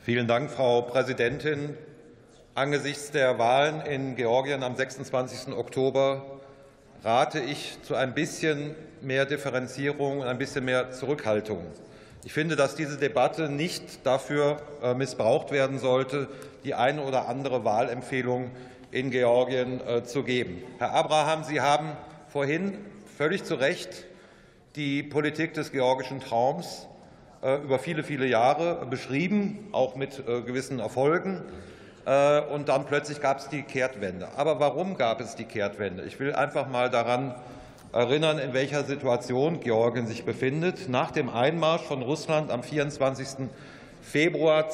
Vielen Dank, Frau Präsidentin. Angesichts der Wahlen in Georgien am 26. Oktober rate ich zu ein bisschen mehr Differenzierung und ein bisschen mehr Zurückhaltung. Ich finde, dass diese Debatte nicht dafür missbraucht werden sollte, die eine oder andere Wahlempfehlung in Georgien zu geben. Herr Abraham, Sie haben vorhin völlig zu Recht die Politik des georgischen Traums über viele, viele Jahre beschrieben, auch mit gewissen Erfolgen. Und dann plötzlich gab es die Kehrtwende. Aber warum gab es die Kehrtwende? Ich will einfach mal daran erinnern, in welcher Situation Georgien sich befindet. Nach dem Einmarsch von Russland am 24. Februar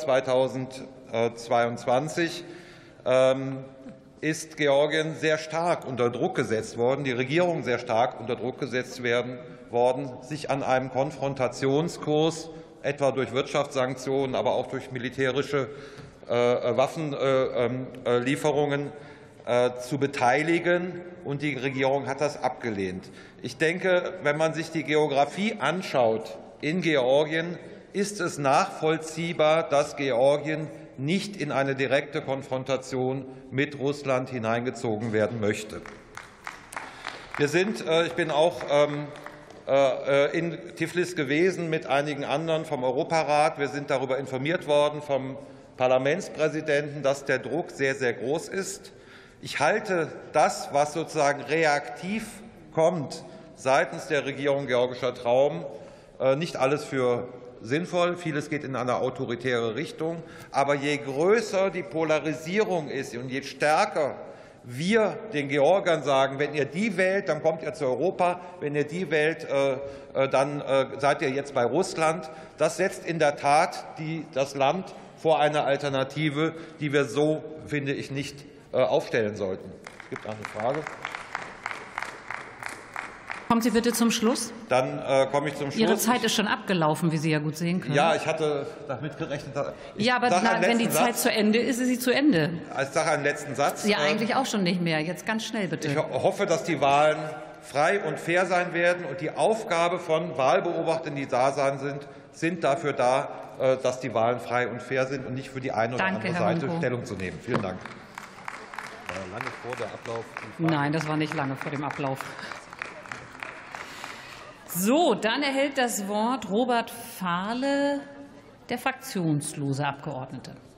2022 ist Georgien sehr stark unter Druck gesetzt worden, die Regierung sehr stark unter Druck gesetzt worden, sich an einem Konfrontationskurs, etwa durch Wirtschaftssanktionen, aber auch durch militärische Waffenlieferungen zu beteiligen, und die Regierung hat das abgelehnt. Ich denke, wenn man sich die Geografie anschaut in Georgien, ist es nachvollziehbar, dass Georgien nicht in eine direkte Konfrontation mit Russland hineingezogen werden möchte. Ich bin auch in Tiflis gewesen mit einigen anderen vom Europarat. Wir sind darüber informiert worden vom Parlamentspräsidenten, dass der Druck sehr, sehr groß ist. Ich halte das, was sozusagen reaktiv kommt seitens der Regierung Georgischer Traum, nicht alles für sinnvoll. Vieles geht in eine autoritäre Richtung. Aber je größer die Polarisierung ist und je stärker wir den Georgiern sagen, wenn ihr die wählt, dann kommt ihr zu Europa, wenn ihr die wählt, dann seid ihr jetzt bei Russland. Das setzt in der Tat das Land vor eine Alternative, die wir so, finde ich, nicht aufstellen sollten. Es gibt noch eine Frage. Kommen Sie bitte zum Schluss. Dann komme ich zum Schluss. Ihre Zeit ist schon abgelaufen, wie Sie ja gut sehen können. Ja, ich hatte damit gerechnet. Ja, aber wenn die Zeit zu Ende ist, ist sie zu Ende. Ich sage einen letzten Satz. Ja, eigentlich auch schon nicht mehr. Jetzt ganz schnell, bitte. Ich hoffe, dass die Wahlen frei und fair sein werden. Und die Aufgabe von Wahlbeobachtern, die da sind dafür da, dass die Wahlen frei und fair sind und nicht für die eine oder andere Seite Stellung zu nehmen. Vielen Dank. Lange vor der Ablauf. Nein, das war nicht lange vor dem Ablauf. So, dann erhält das Wort Robert Fahle, der fraktionslose Abgeordnete.